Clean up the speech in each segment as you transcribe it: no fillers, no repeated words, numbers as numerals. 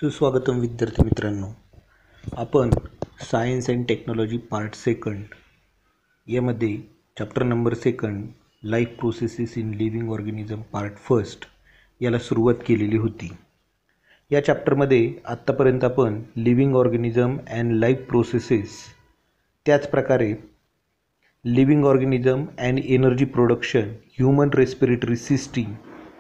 सुस्वागतम विद्यार्थी मित्रांनो. आपण science and technology part second यामध्ये chapter number second life processes in living organism part first याला सुरुवात केलेली होती. या चॅप्टरमध्ये आत्तापर्यंत आपण living organism and life processes, त्याचप्रकारे living organism and energy production, human respiratory system,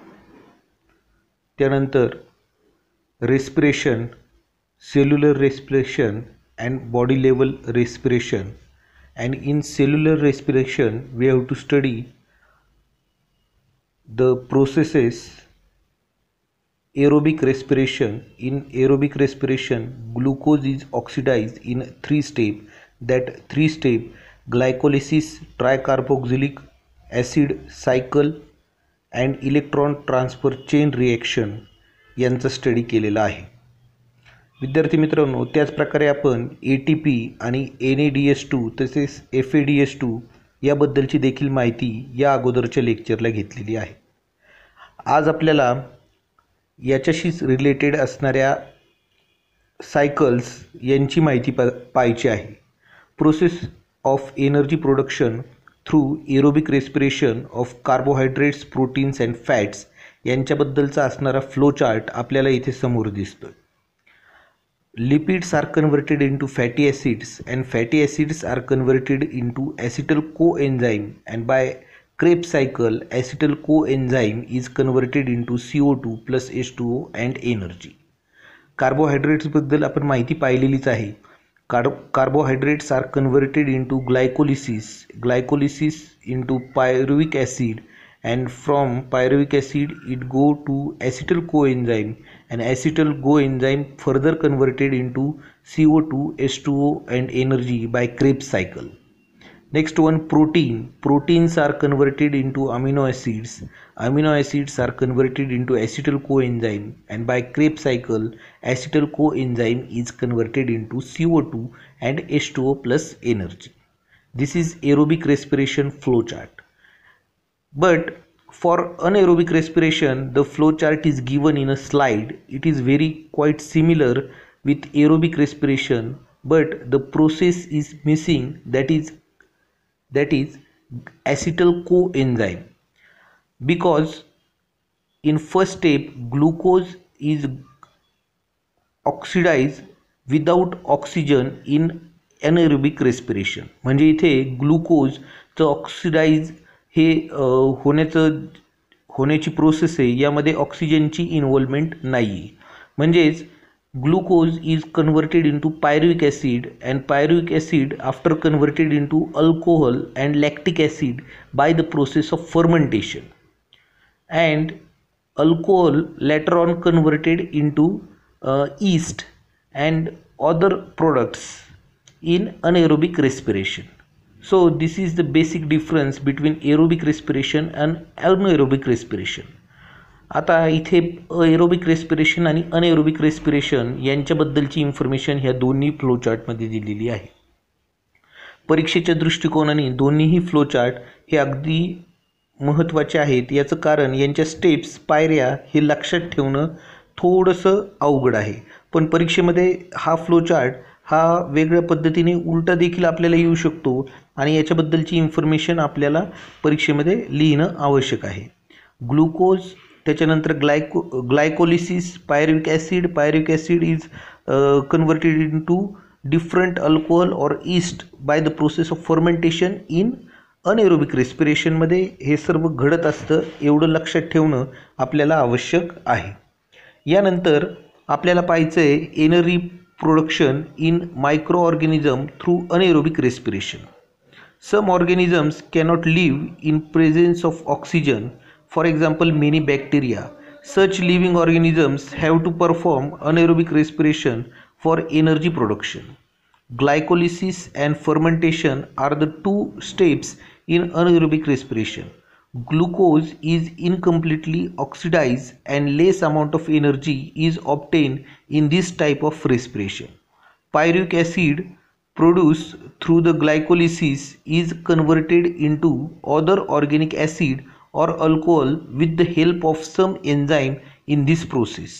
त्यानंतर respiration, cellular respiration and body level respiration, and in cellular respiration we have to study the processes aerobic respiration. In aerobic respiration glucose is oxidized in 3 steps. That 3 steps: glycolysis, tricarboxylic acid cycle and electron transfer chain reaction यांचा study केलेला आहे. विद्यार्थी मित्रांनो, त्याचप्रकारे आपण ATP आणि NADH2 तसेच FADH2 याबद्दलची देखील माहिती या अगोदरच्या लेक्चरला घेतलेली आहे. आज आपल्याला याच्याशीच रिलेटेड असणाऱ्या सायकल्स यांची माहिती पाहायची आहे. Process of energy production through aerobic respiration of carbohydrates, proteins and fats यांच्याबद्दलचा असणारा फ्लो चार्ट आपल्याला इथे समोर दिसतो. Lipids are converted into fatty acids and fatty acids are converted into acetyl coenzyme and by Krebs cycle acetyl coenzyme is converted into CO2 + H2O and energy. कार्बोहायड्रेट्सबद्दल आपण माहिती पाहिलेलीच आहे. Carbohydrates are converted into glycolysis into pyruvic acid, and from pyruvic acid it go to acetyl coenzyme, and acetyl coenzyme further converted into CO2, H2O and energy by Krebs cycle. Next one, proteins are converted into amino acids are converted into acetyl coenzyme, and by Krebs cycle acetyl coenzyme is converted into CO2 and H2O plus energy. This is aerobic respiration flow chart. But for anaerobic respiration the flow chart is given in a slide. It is quite similar with aerobic respiration, but the process is missing, that is acetyl coenzyme, because in first step glucose is oxidized without oxygen in anaerobic respiration. म्हणजे इथे ग्लुकोजचं oxidise हे होण्याची process आहे, यामध्ये ऑक्सिजनची involvement नाही आहे. म्हणजेच glucose is converted into pyruvic acid and pyruvic acid after converted into alcohol and lactic acid by the process of fermentation, and alcohol later on converted into yeast and other products in anaerobic respiration. So this is the basic difference between aerobic respiration and anaerobic respiration. आता इथे aerobic respiration आणि anaerobic respiration यांच्याबद्दलची information ह्या दोन्ही flow चार्टमध्ये दिलेली आहे. परीक्षेच्या दृष्टिकोनाने दोन्हीही फ्लो चार्ट हे अगदी महत्त्वाचे आहेत. याचं कारण यांच्या स्टेप्स, पायऱ्या हे लक्षात ठेवणं थोडंसं अवघड आहे. पण परीक्षेमध्ये हा फ्लो चार्ट हा वेगळ्या पद्धतीने उलटा देखील आपल्याला येऊ शकतो आणि याच्याबद्दलची इन्फॉर्मेशन आपल्याला परीक्षेमध्ये लिहिणं आवश्यक आहे. ग्लुकोज, त्याच्यानंतर glycolysis, pyruvic acid is converted into different alcohol और yeast by the process of fermentation in anaerobic रेस्पिरेशनमध्ये हे सर्व घडत असतं. एवढं लक्षात ठेवणं आपल्याला आवश्यक आहे. यानंतर आपल्याला पाहायचं आहे energy production in microorganism through anaerobic respiration. Some organisms cannot live in presence of oxygen, for example many bacteria. Such living organisms have to perform anaerobic respiration for energy production. Glycolysis and fermentation are the two steps in anaerobic respiration. Glucose is incompletely oxidized and less amount of energy is obtained in this type of respiration. Pyruvic acid produced through the glycolysis is converted into other organic acid or alcohol with the help of some enzyme in this process.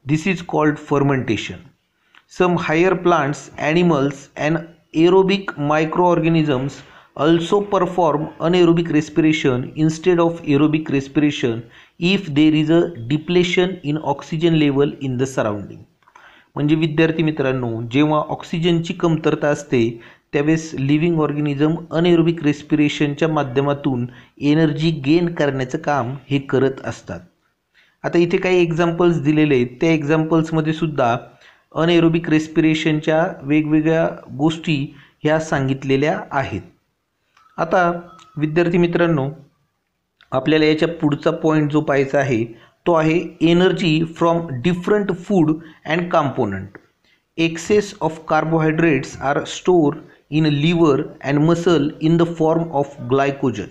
This is called fermentation. Some higher plants, animals, and aerobic microorganisms also perform anaerobic respiration instead of aerobic respiration if there is a depletion in oxygen level in the surrounding. म्हणजे विद्यार्थी मित्रांनो, जेव्हा ऑक्सिजनची कमतरता असते त्यावेळेस living organism anaerobic रेस्पिरेशनच्या माध्यमातून energy gain करण्याचं काम हे करत असतात. आता इथे काही एक्झाम्पल्स दिलेले आहेत, त्या एक्झाम्पल्समध्ये सुद्धा अनएरोबिक रेस्पिरेशनच्या वेगवेगळ्या गोष्टी ह्या सांगितलेल्या आहेत. आता विद्यार्थी मित्रांनो, आपल्याला याच्या पुढचा पॉईंट जो पाहायचा आहे तो आहे energy from different food and component. Excess of carbohydrates are store in liver and muscle in the form of glycogen.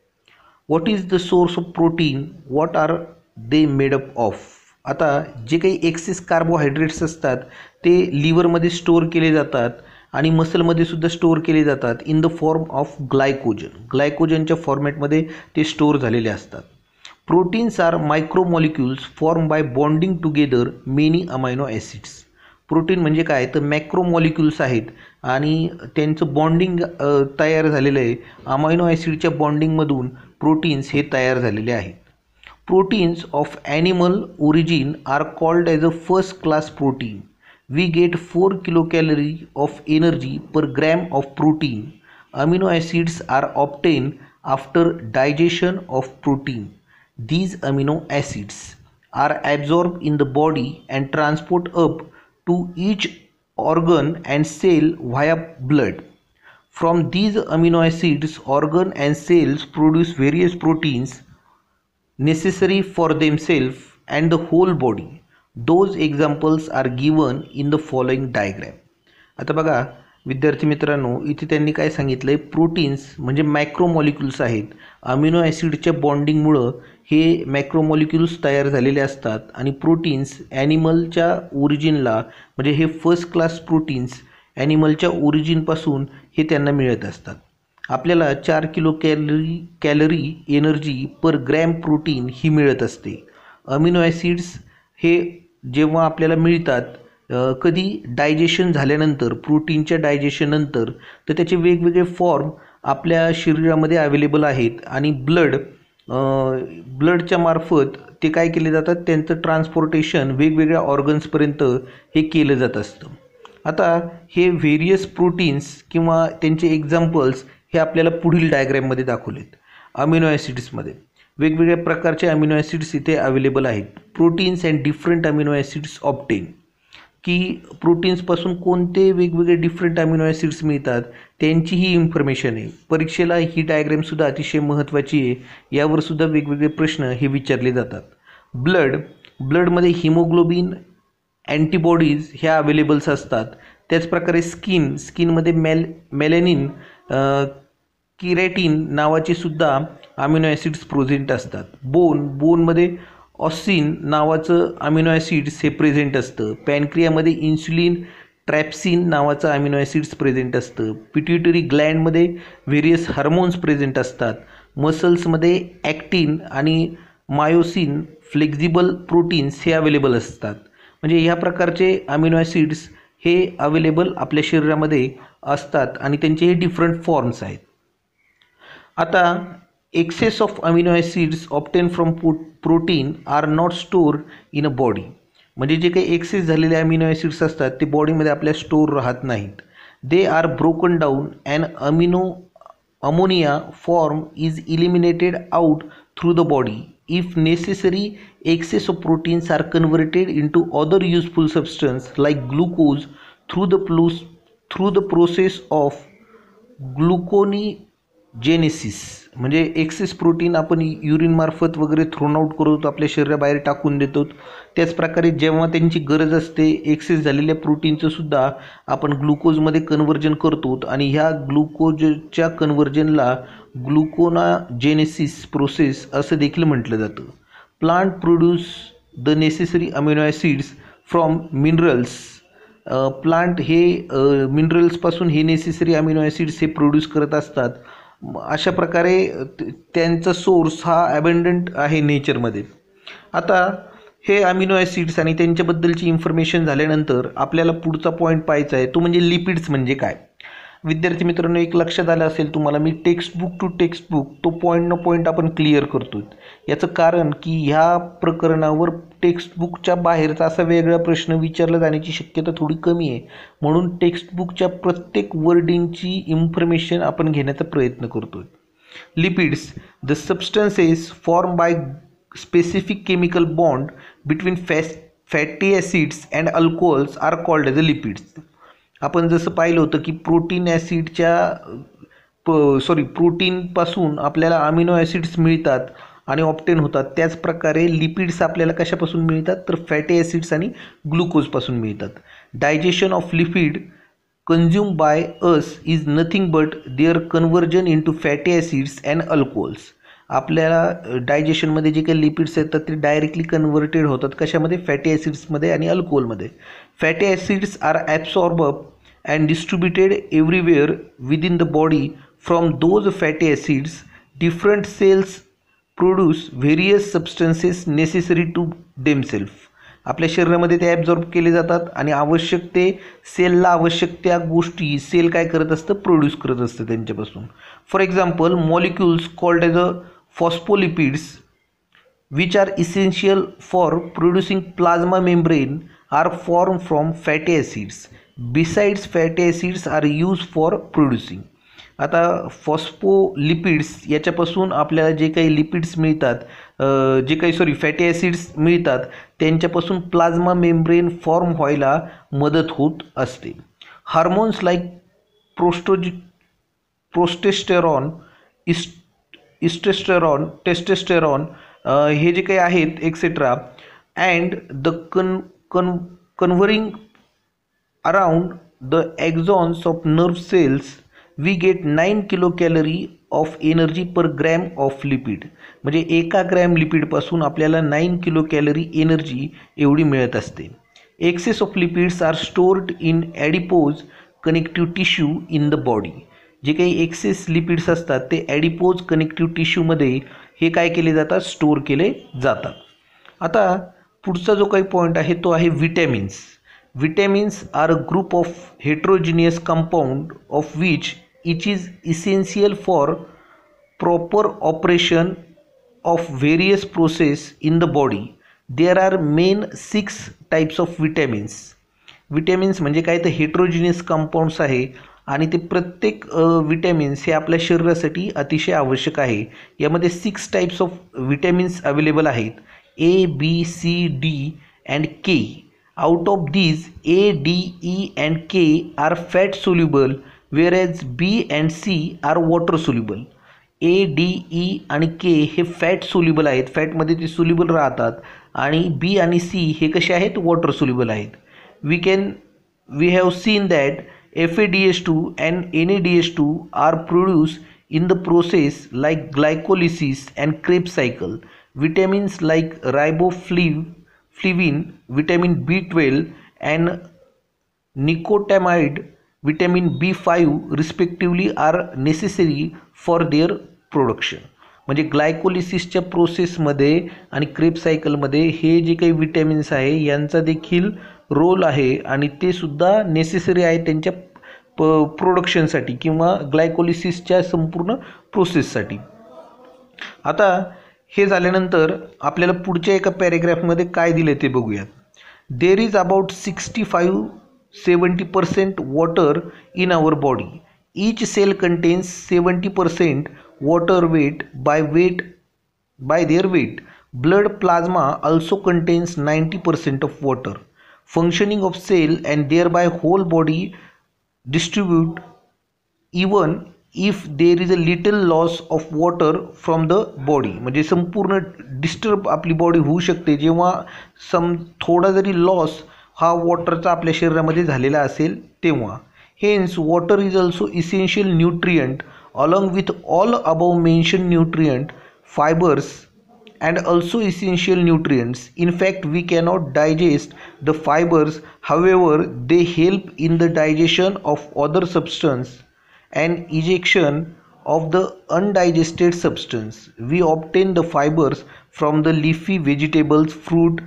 What is the source of protein, what are they made up of. आता जे काही access carbohydrates असतात ते लिव्हरमध्ये store केले जातात आणि मसलमध्ये सुद्धा store केले जातात in the form of glycogen. ग्लायकोजनच्या फॉर्मॅटमध्ये ते स्टोअर झालेले असतात. Proteins are micromolecules form by bonding together many amino acids. Protein म्हणजे काय तर मॅक्रोमॉलिक्युल्स आहेत आणि त्यांचं बॉन्डिंग तयार झालेलं आहे. अमायनो ॲसिडच्या बॉन्डिंगमधून प्रोटीन्स हे तयार झालेले आहेत. Proteins of animal origin are called as a first class protein. We get 4 kilocalories of energy per gram of protein. Amino acids are obtained after digestion of protein. These amino acids are absorbed in the body and transport up to each organ and cell via blood. From these amino acids, organ and cells produce various proteins necessary for themselves and the whole body. Those examples are given in the following diagram. आता बघा विद्यार्थी मित्रांनो, इथे त्यांनी काय सांगितलं आहे, proteins म्हणजे मॅक्रोमॉलिक्युल्स आहेत. अमिनो ॲसिडच्या बॉन्डिंगमुळं हे मॅक्रोमॉलिक्युल्स तयार झालेले असतात आणि प्रोटीन्स ॲनिमलच्या ओरिजिनला म्हणजे हे फर्स्ट क्लास प्रोटीन्स ॲनिमलच्या ओरिजिनपासून हे त्यांना मिळत असतात. आपल्याला 4 kilo calorie energy per gram protein ही मिळत असते. अमिनो ॲसिड्स हे जेव्हा आपल्याला मिळतात कधी डायजेशन झाल्यानंतर, प्रोटीनच्या डायजेशननंतर, तर त्याचे वेगवेगळे फॉर्म आपल्या शरीरामध्ये अवेलेबल आहेत आणि ब्लडच्या मार्फत ते काय केले जातात, त्यांचं ट्रान्सपोर्टेशन वेगवेगळ्या ऑर्गन्सपर्यंत हे केलं जात असतं. आता हे व्हेरियस प्रोटीन्स किंवा त्यांचे एक्झाम्पल्स हे आपल्याला पुढील डायग्रॅममध्ये दाखवलेत. अमिनो ॲसिड्समध्ये वेगवेगळ्या प्रकारचे अमिनो ॲसिड्स इथे अवेलेबल आहेत. Proteins and different amino acids obtain, की प्रोटीन्सपासून कोणते वेगवेगळे डिफरंट अमिनो ॲसिड्स मिळतात त्यांची ही इन्फॉर्मेशन आहे. परीक्षेला ही डायग्रॅमसुद्धा अतिशय महत्त्वाची आहे. यावरसुद्धा वेगवेगळे प्रश्न हे विचारले जातात. ब्लडमध्ये हिमोग्लोबिन, अँटीबॉडीज ह्या अवेलेबल्स असतात. त्याचप्रकारे स्किनमध्ये मेलॅनिन, किरॅटिन नावाचे सुद्धा अमिनो ॲसिड्स प्रेझेंट असतात. बोनमध्ये ऑसिन नावाचं अमिनो ॲसिड्स हे प्रेझेंट असतं. पॅनक्रियामध्ये इन्सुलिन, ट्रॅप्सिन नावाचं अमिनो ॲसिड्स प्रेझेंट असतं. पिट्युटरी ग्लँडमध्ये व्हेरियस हार्मोन्स प्रेझेंट असतात. मसल्समध्ये ॲक्टिन आणि मायोसिन, फ्लेक्झिबल प्रोटीन्स हे अवेलेबल असतात. म्हणजे ह्या प्रकारचे अमिनो ॲसिड्स हे अवेलेबल आपल्या शरीरामध्ये असतात आणि त्यांचे हे डिफरंट फॉर्म्स आहेत. आता excess of amino acids obtain from protein are not stored in a body. म्हणजे जे काही एक्सेस झालेले अमिनो ॲसिड्स असतात ते बॉडीमध्ये आपल्या स्टोअर राहत नाहीत. They are broken down and ammonia form is eliminated out through the body. If necessary, excess of proteins are converted into other useful substance like glucose through the process of gluconeogenesis. म्हणजे excess protein आपण urine मार्फत वगैरे thrown out करतो, आपल्या शरीराबाहेर टाकून देतो. त्याचप्रकारे जेव्हा त्यांची गरज असते एक्सेस झालेल्या प्रोटीनचं सुद्धा आपण ग्लुकोजमध्ये कन्व्हर्जन करतो आणि ह्या ग्लुकोजच्या कन्व्हर्जनला ग्लुकोनाजेनेसिस प्रोसेस असं देखील म्हटलं जातं. Plant produce the necessary amino acids from minerals. Plant हे मिनरल्सपासून हे नेसेसरी अमिनो ॲसिड्स हे प्रोड्यूस करत असतात. अशा प्रकारे त्यांचा सोर्स हा ॲबंडंट आहे नेचरमध्ये. आता हे अमिनो ॲसिड्स आणि त्यांच्याबद्दलची इन्फॉर्मेशन झाल्यानंतर आपल्याला पुढचा पॉईंट पाहायचा आहे तो म्हणजे लिपिड्स म्हणजे काय. विद्यार्थी मित्रांनो, एक लक्षात आलं असेल तुम्हाला, मी टेक्स्टबुक टू टेक्स्टबुक तो पॉईंट न पॉईंट आपण क्लिअर करतो. याचं कारण की ह्या प्रकरणावर टेक्स्टबुकच्या बाहेरचा असा वेगळा प्रश्न विचारला जाण्याची शक्यता थोडी कमी आहे, म्हणून टेक्स्टबुकच्या प्रत्येक वर्डिंगची इन्फॉर्मेशन आपण घेण्याचा प्रयत्न करतो. Lipids, the substances form by specific chemical bond between fatty acids and alcohols are called as lipids. आपण जसं पाहिलं होतं की प्रोटीनपासून आपल्याला अमिनो ॲसिड्स मिळतात आणि ऑप्टेन होतात, त्याच प्रकारे लिपिड्स आपल्याला कशापासून मिळतात तर फॅटी ॲसिड्स आणि ग्लुकोजपासून मिळतात. Digestion of lipid consumed by us is nothing but their conversion into fatty acids and alcohols. आपल्याला डायजेशनमध्ये जे काही लिपिड्स येतात ते डायरेक्टली कन्व्हर्टेड होतात कशामध्ये, फॅटी ॲसिड्समध्ये आणि अल्कोहोलमध्ये. Fatty acids are absorb and distributed everywhere within the body. From those fatty acids different cells produce various substances necessary to themself. आपल्या शरीरामध्ये ते ॲब्झॉर्ब केले जातात आणि आवश्यक ते सेलला आवश्यक त्या गोष्टी सेल काय करत असतं, प्रोड्यूस करत असतं त्यांच्यापासून. For example, molecules called as a phospholipids which are essential for producing plasma membrane are form from fatty acids. Besides fatty acids are use for producing. आता फॉस्फोलिपिड्स याच्यापासून आपल्याला जे काही लिपिड्स मिळतात, फॅटी ॲसिड्स मिळतात, त्यांच्यापासून प्लाझ्मा मेम्ब्रेन फॉर्म व्हायला मदत होत असते. हार्मोन्स लाईक प्रोस्टेस्टेरॉन, टेस्टेस्टेरॉन हे जे काही आहेत etcetera and the covering around the axons of nerve cells we get 9 kilocalorie of energy per gram of lipid. म्हणजे 1 ग्रॅम लिपिडपासून आपल्याला 9 किलोकॅलरी एनर्जी एवढी मिळत असते. Excess of lipids are stored in adipose connective tissue in the body. जे काही access lipids असतात ते ॲडिपोज connective टिश्यूमध्ये हे काय केले जातात, स्टोअर केले जातात. आता पुढचा जो काही पॉईंट आहे तो आहे vitamins. Vitamins are a group of heterogeneous compound of which each is essential for proper operation of various process in the body. There are main 6 types of vitamins. Vitamins म्हणजे काय तर हेट्रोजिनियस कंपाऊंड्स आहे आणि ते प्रत्येक vitamins हे आपल्या शरीरासाठी अतिशय आवश्यक आहे. यामध्ये 6 टाइप्स ऑफ विटॅमिन्स अवेलेबल आहेत, A, B, C, D and K. Out of these, A, D, E and K are fat soluble whereas B and C are water soluble. A, D, E आणि K हे fat soluble आहेत, फॅटमध्ये ते soluble राहतात, आणि B आणि C हे कसे आहेत, वॉटर सोल्युबल आहेत. we have seen that FADH2 and NADH2 are produced in the process like glycolysis and Krebs cycle. Vitamins like riboflavin, vitamin B12 and nicotinamide vitamin B5 respectively are necessary for their production. म्हणजे ग्लायकोलिसिसच्या प्रोसेसमध्ये आणि crab सायकलमध्ये हे जे काही vitamins आहे यांचा देखील रोल आहे आणि ते सुद्धा नेसेसरी आहे त्यांच्या प्रोडक्शनसाठी किंवा ग्लायकोलिसिसच्या संपूर्ण प्रोसेससाठी. आता हे झाल्यानंतर आपल्याला पुढच्या एका पॅरेग्राफमध्ये काय दिले ते बघूयात. There is about 65-70% water in our body. Each cell contains 70% water by their weight. Blood plasma also contains 90% of water. Functioning of cell and thereby whole body distribute even if there is a little loss of water from the body. म्हणजे संपूर्ण disturb आपली body होऊ शकते जेव्हा थोडा जरी loss हा वॉटरचा आपल्या शरीरामध्ये झालेला असेल तेव्हा. Hence, water is also essential nutrient along with all above mentioned nutrient, fibers and also essential nutrients. In fact, we cannot digest the fibers, however, they help in the digestion of other substance and ejection of the undigested substance. We obtain the fibers from the leafy vegetables, fruit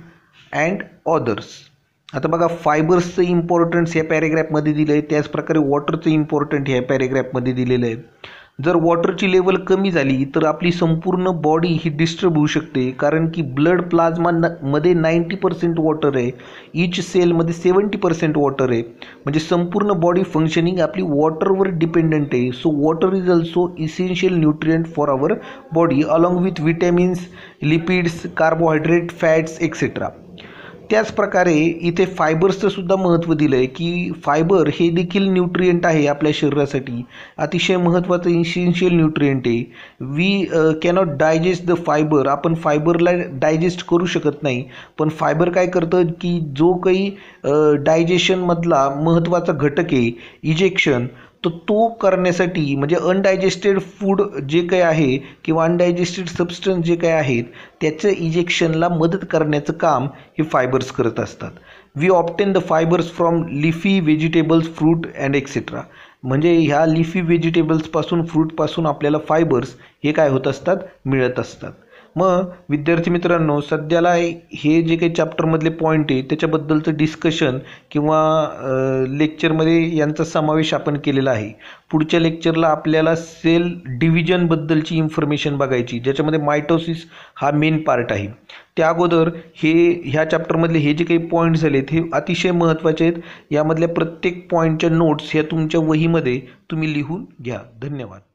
and others. आता बघा फायबर्सचं importance ह्या पॅरेग्राफमध्ये दिलं आहे, त्याचप्रकारे वॉटरचं important ह्या पॅरेग्राफमध्ये दिलेलं आहे. जर वॉटरची लेवल कमी झाली तर आपली संपूर्ण बॉडी ही डिस्टर्ब होऊ शकते, कारण की ब्लड प्लाझ्मामध्ये 90% वॉटर आहे, ईच सेलमध्ये 70% वॉटर आहे, म्हणजे संपूर्ण बॉडी फंक्शनिंग आपली वॉटरवर डिपेंडंट आहे. So water is also essential nutrient for our body along with vitamins, lipids, carbohydrate, fats etcetera. त्याचप्रकारे इथे फायबर्सचं सुद्धा महत्त्व दिलं आहे की फायबर हे देखील न्यूट्रिएंट आहे आपल्या शरीरासाठी, अतिशय महत्त्वाचं इसेन्शियल न्यूट्रिएंट आहे. We cannot digest the fiber, आपण फायबरला डायजेस्ट करू शकत नाही, पण फायबर काय करतं की जो काही डायजेशनमधला महत्त्वाचा घटक आहे इजेक्शन, तर तो करण्यासाठी म्हणजे अनडायजेस्टेड फूड जे काही आहे किंवा अनडायजेस्टेड सबस्टन्स जे काही आहेत त्याचं इजेक्शनला मदत करण्याचं काम हे फायबर्स करत असतात. We obtain the fibers from leafy vegetables, fruit and etcetera. म्हणजे ह्या लिफी व्हेजिटेबल्सपासून, फ्रूटपासून आपल्याला फायबर्स हे काय होत असतात, मिळत असतात. मग विद्यार्थी मित्रांनो, सध्याला हे जे काही चॅप्टरमधले पॉईंट आहे त्याच्याबद्दलचं डिस्कशन किंवा लेक्चरमध्ये यांचा समावेश आपण केलेला आहे. पुढच्या लेक्चरला आपल्याला सेल डिव्हिजनबद्दलची इन्फॉर्मेशन बघायची, ज्याच्यामध्ये मायटोसिस हा मेन पार्ट आहे. त्या अगोदर ह्या चॅप्टरमधले हे जे काही पॉईंट्स झालेत हे अतिशय महत्त्वाचे आहेत. यामधल्या प्रत्येक पॉईंटच्या नोट्स ह्या तुमच्या वहीमध्ये तुम्ही लिहून घ्या. धन्यवाद.